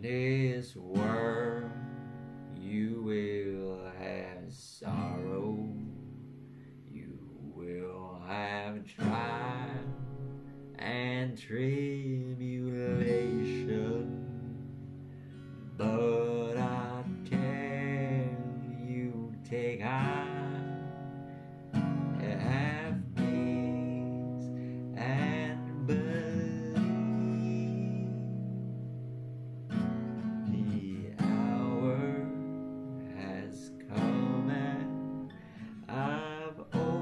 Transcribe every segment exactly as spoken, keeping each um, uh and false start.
this world you will have sorrow, you will have trial and tribulation, but I tell you, take heart, have peace and believe. The hour has come and I've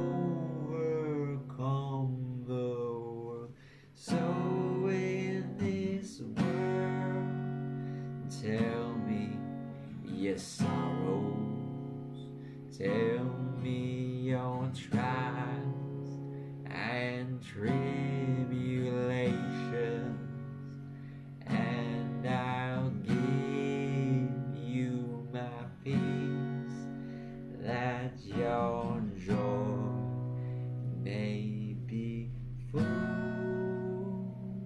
overcome the world. So in this world, tell me your sorrows, tell me your trials and tribulations, and I'll give you my peace, that your joy may be full.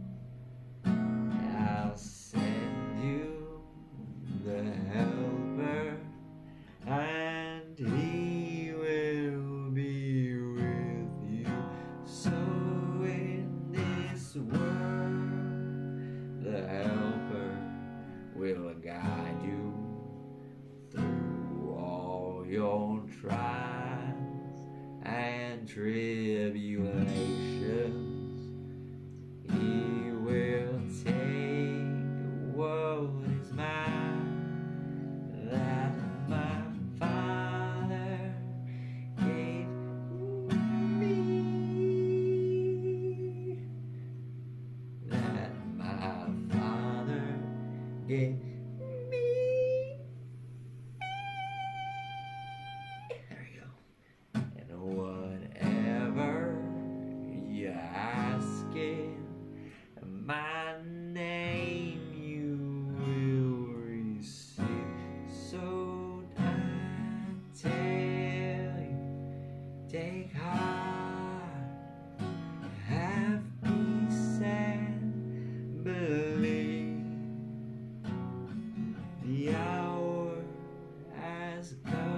I'll send you the helper, and he will be with you. So in this world, the helper will guide you through all your trials and tribulations. He will take what is mine, that my Father gave me, that my Father gave me. There you go. And whatever you ask in my name, you will receive. So I tell you, take heart, have peace and believe. The hour has come